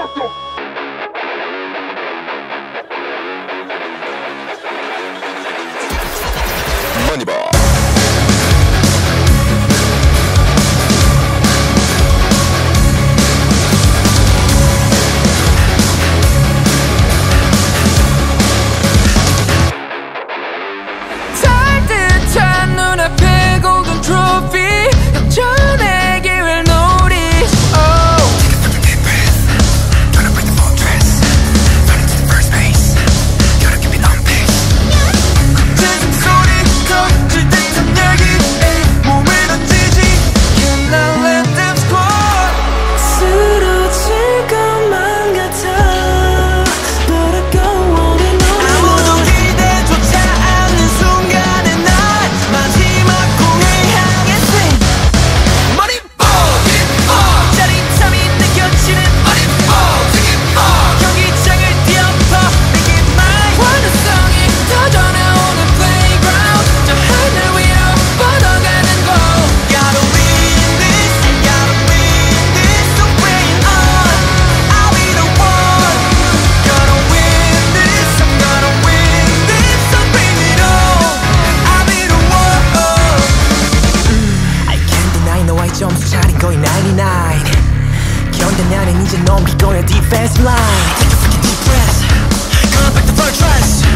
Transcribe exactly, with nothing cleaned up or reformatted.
머니볼. 듯한 눈앞에 golden trophy 역전의 기회를 노리 oh. Take a fucking deep breath. Gonna break the fortress. Running to the first base. Gotta keep it on pace. 젖은 소리 던질 듯한 얘기에 몸을 던지지 Cannot let them score 쓰러질 것만 같아 But I go on and on 아무도 기대조차 않는 순간에 날 마지막 공을 향해 swing 머리볼 짜릿함이 느껴지는 머리볼 경기장을 뛰어봐 Make it mine 환호성이 터져나오는 playground 저 하늘 위로 뻗어가는 곳 Gotta win this, gotta win this So bring it on, I'll be the one Gonna win this, I'm gonna win this So bring it on, I'll be the one I can't deny 너와의 점수 차린 거의 나인티나인 견뎌내는 이제 넘길 거야 defensive line Take a fucking deep breath Gonna break the fortress